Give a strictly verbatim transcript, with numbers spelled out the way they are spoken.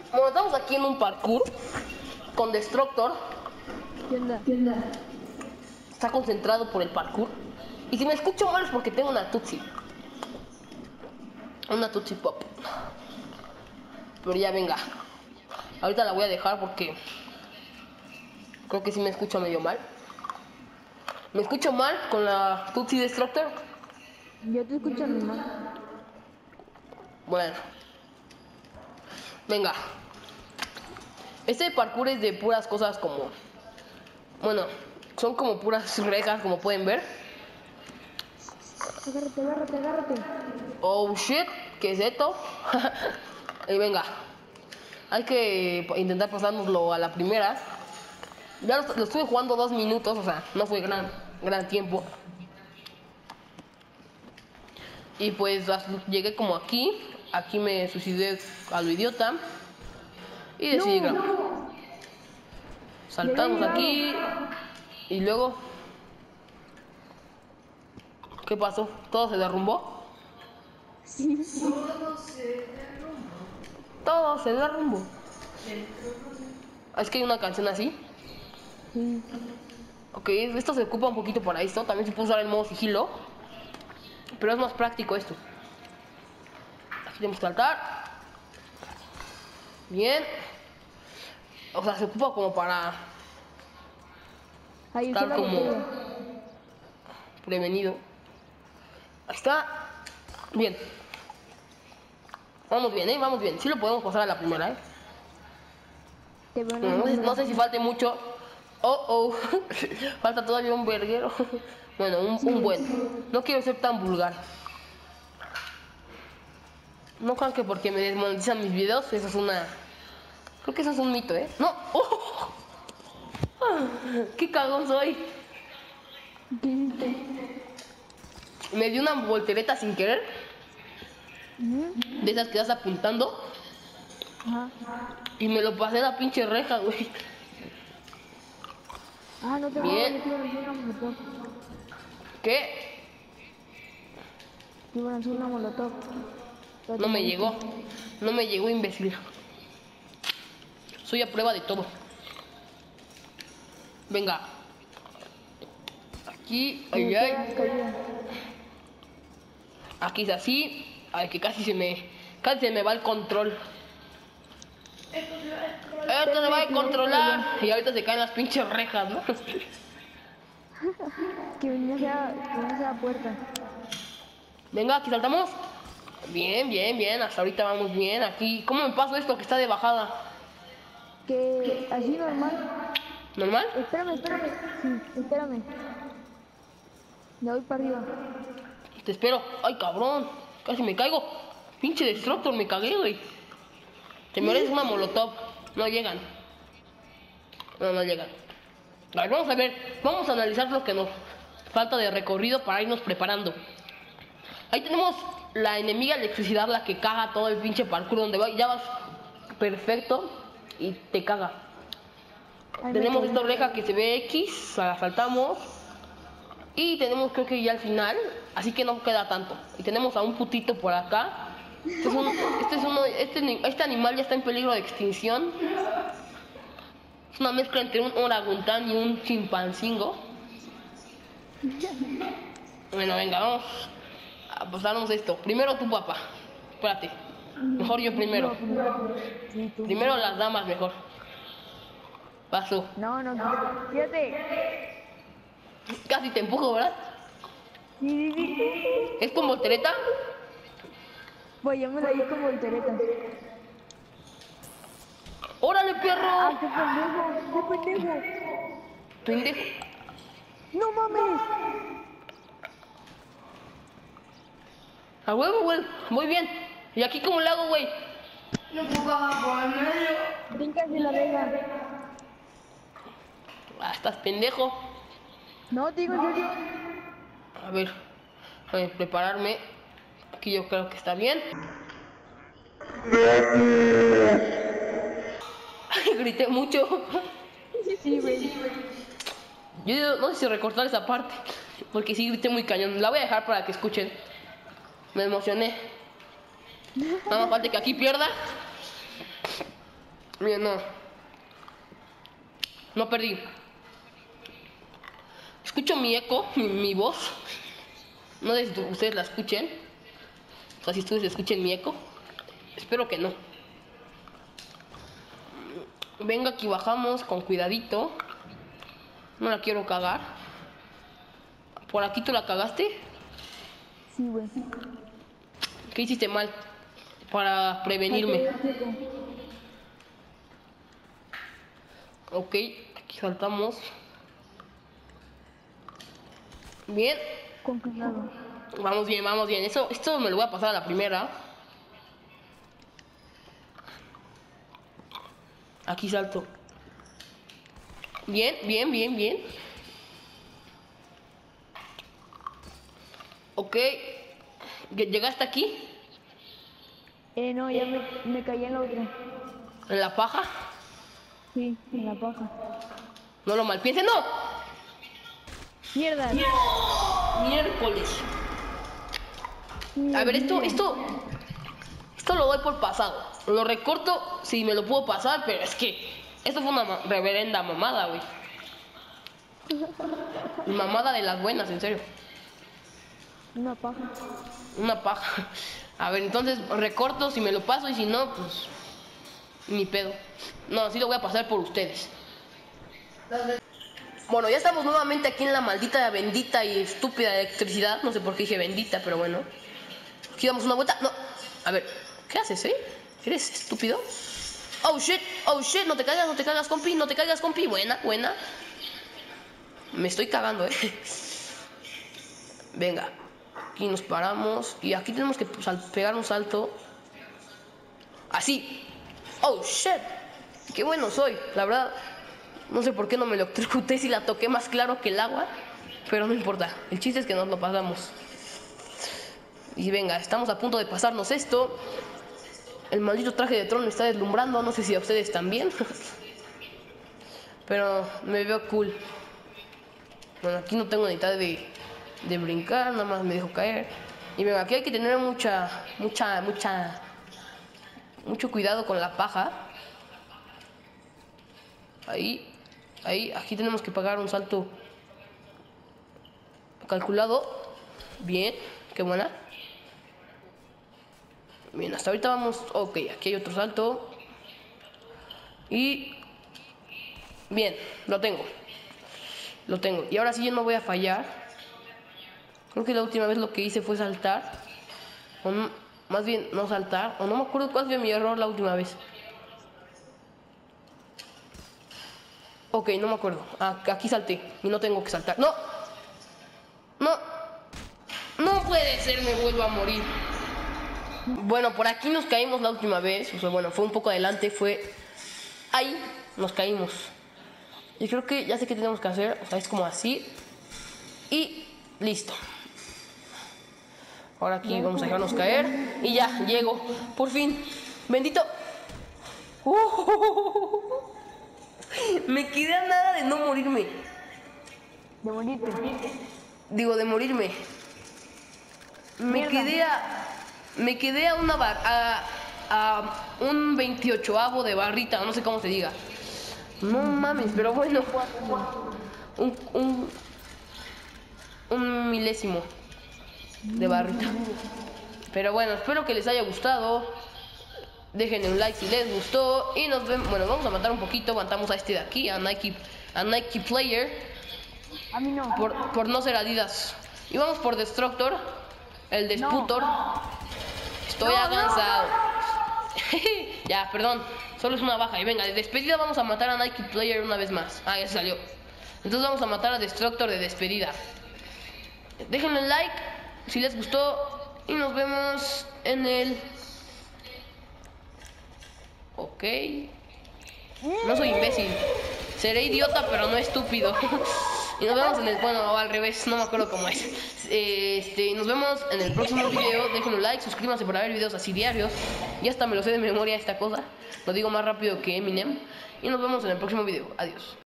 Bueno, estamos aquí en un parkour con Destructor. ¿Qué onda? ¿Qué onda? Está concentrado por el parkour. Y si me escucho mal es porque tengo una Tutsi. Una Tutsi Pop. Pero ya venga. Ahorita la voy a dejar porque creo que sí me escucho medio mal. ¿Me escucho mal con la Tutsi Destructor? Yo te escucho normal. Bueno. Venga. Este parkour es de puras cosas como... Bueno, son como puras rejas, como pueden ver. Agárrate, agárrate, agárrate. Oh shit, ¿qué es esto? Y venga. Hay que intentar pasárnoslo a la primera. Ya lo, lo estuve jugando dos minutos, o sea, no fue gran, gran tiempo. Y pues llegué como aquí. Aquí me suicidé a lo idiota. Y decidí grabar. No. Saltamos aquí. Y luego... ¿Qué pasó? ¿Todo se derrumbó? Sí. Todo se derrumbó. Todo se derrumbó. Es que hay una canción así. Sí. Ok, esto se ocupa un poquito para esto. También se puede usar el modo sigilo. Pero es más práctico esto. Aquí tenemos que saltar. Bien. O sea, se ocupa como para Ahí estar está la como botella. prevenido. Ahí está. Bien. Vamos bien, ¿eh? Vamos bien. Sí lo podemos pasar a la primera, ¿eh? Te veo en No, el no sé, número. no sé si falte mucho. Oh, oh. Falta todavía un verguero. Bueno, un, un buen. No quiero ser tan vulgar. No crean que porque me desmonetizan mis videos, eso es una... Creo que eso es un mito, ¿eh? ¡No! ¡Oh! ¡Qué cagón soy! ¿Qué hiciste? Me di una voltereta sin querer. Ujú. De esas que vas apuntando. Ajá. Y me lo pasé a la pinche reja, güey. Ah, no te Bien. voy a hacer una molotov. ¿Qué? Te iban a hacer una molotov. Pero No te me moriste. llegó. No me llegó, imbécil. Soy a prueba de todo. Venga. Aquí, ay, Tienes que ay. dar caída. Aquí es así. Ay, que casi se me... Casi se me va el control. Esto se va a descontrolar. Esto se va a controlar. Y ahorita se caen las pinches rejas, ¿no? Que venía hacia, que venía hacia la puerta. Venga, aquí saltamos. Bien, bien, bien. Hasta ahorita vamos bien. Aquí, ¿cómo me paso esto que está de bajada? Que así normal. ¿Normal? Espérame, espérame. Sí, espérame. Me voy para arriba. Te espero. Ay, cabrón. Casi me caigo. Pinche Destructor, me cagué, güey. Te mereces una molotov. No llegan. No, no llegan. A ver, vamos a ver. Vamos a analizar lo que nos falta de recorrido para irnos preparando. Ahí tenemos la enemiga electricidad, la que caga todo el pinche parkour donde va, ya vas perfecto y te caga. Ay, me Tenemos caí. esta oreja que se ve X, la saltamos. Y tenemos creo que ya al final, así que no queda tanto. Y tenemos a un putito por acá. Este es un, este, es uno, este, este animal ya está en peligro de extinción. Es una mezcla entre un orangután y un chimpancingo. Bueno, venga, vamos a pasarnos esto. Primero tu papá. Espérate. Mejor yo primero. Sí, tú. Primero las damas, mejor. Paso. No, no, fíjate. Casi te empujo, ¿verdad? Sí, sí, sí, sí. ¿Es con voltereta? Pues yo me la di con voltereta. ¡Órale, ¡Ah, perro! qué pendejo! ¡Qué pendejo! Pendejo. ¡No mames! A huevo, güey. Muy bien. ¿Y aquí cómo le hago, güey? No jugaba por el medio. Brincas de la reja. Ah, estás pendejo. No, te digo en serio. A ver, a ver, prepararme. Aquí yo creo que está bien. Grité mucho. Sí, güey. Yo no sé si recortar esa parte, porque sí grité muy cañón. La voy a dejar para que escuchen. Me emocioné. Nada más falta que aquí pierda. Bien, no. No perdí. Escucho mi eco, mi, mi voz. No sé si ustedes la escuchen. O sea, si ustedes escuchen mi eco. Espero que no. Venga, aquí bajamos con cuidadito. No la quiero cagar. ¿Por aquí tú la cagaste? Sí, güey. ¿Qué hiciste mal? Para prevenirme. Ok, aquí saltamos. Bien. Con cuidado. Vamos bien, vamos bien. Eso, esto me lo voy a pasar a la primera. Aquí salto. Bien, bien, bien, bien. Ok. ¿Llegaste aquí? Eh, no, ya me, me caí en la otra. ¿En la paja? Sí, en la paja. No lo malpiensen, no. ¡Mierda! Miércoles. A ver, esto, esto, esto lo doy por pasado. Lo recorto si me lo puedo pasar, pero es que esto fue una ma- reverenda mamada, güey. Mamada de las buenas, en serio. Una paja. Una paja. A ver, entonces recorto si me lo paso y si no, pues ni pedo. No, sí lo voy a pasar por ustedes. Bueno, ya estamos nuevamente aquí en la maldita, bendita y estúpida electricidad. No sé por qué dije bendita, pero bueno. Aquí damos una vuelta. No. A ver, ¿qué haces, eh? ¿Eres estúpido? Oh shit, oh shit, no te caigas, no te caigas, compi, no te caigas, compi. Buena, buena. Me estoy cagando, eh. Venga. Aquí nos paramos. Y aquí tenemos que pegar un salto. Así. Oh shit. Qué bueno soy, la verdad. No sé por qué no me electrocuté si la toqué más claro que el agua. Pero no importa. El chiste es que nos lo pasamos. Y venga, estamos a punto de pasarnos esto. El maldito traje de Tron me está deslumbrando. No sé si a ustedes también. Pero me veo cool. Bueno, aquí no tengo necesidad de, de brincar. Nada más me dejo caer. Y venga, aquí hay que tener mucha, mucha, mucha, mucho cuidado con la paja. Ahí, ahí, aquí tenemos que pagar un salto calculado. Bien, qué buena. Bien, hasta ahorita vamos. Ok, aquí hay otro salto. Y bien, lo tengo. Lo tengo. Y ahora sí yo no voy a fallar. Creo que la última vez lo que hice fue saltar. O no, más bien no saltar. O no me acuerdo cuál fue mi error la última vez. Ok, no me acuerdo. Ah, aquí salté. Y no tengo que saltar. ¡No! ¡No! ¡No puede ser! Me vuelvo a morir. Bueno, por aquí nos caímos la última vez. O sea, bueno, fue un poco adelante. Fue... Ahí nos caímos. Y creo que ya sé qué tenemos que hacer. O sea, es como así. Y listo. Ahora aquí vamos a dejarnos caer. Y ya, llego. Por fin. Bendito. Uh, me quedé a nada de no morirme. De morirte. Digo, de morirme. Me Mierda. quedé a... Me quedé a una bar... A, a un veintiochoavo de barrita. No sé cómo se diga. No mames, pero bueno. Un... Un, un milésimo de barrita. Pero bueno, espero que les haya gustado. Déjenle un like si les gustó. Y nos vemos. Bueno, vamos a matar un poquito. Aguantamos a este de aquí, a Nike, a Nike Player. A mí no. Por, por no ser Adidas. Y vamos por Destructor. El Desputor. Estoy No, avanzado. Ya, perdón. Solo es una baja. Y venga, de despedida vamos a matar a Nike Player una vez más. Ah, ya se salió. Entonces vamos a matar a Destructor de despedida. Déjenle un like si les gustó. Y nos vemos en el... Ok. No soy imbécil. Seré idiota, pero no estúpido. Y nos vemos en el... Bueno, al revés, no me acuerdo cómo es. Este, nos vemos en el próximo video. Dejen un like, suscríbanse para ver videos así diarios. Ya hasta me lo sé de memoria esta cosa. Lo digo más rápido que Eminem. Y nos vemos en el próximo video. Adiós.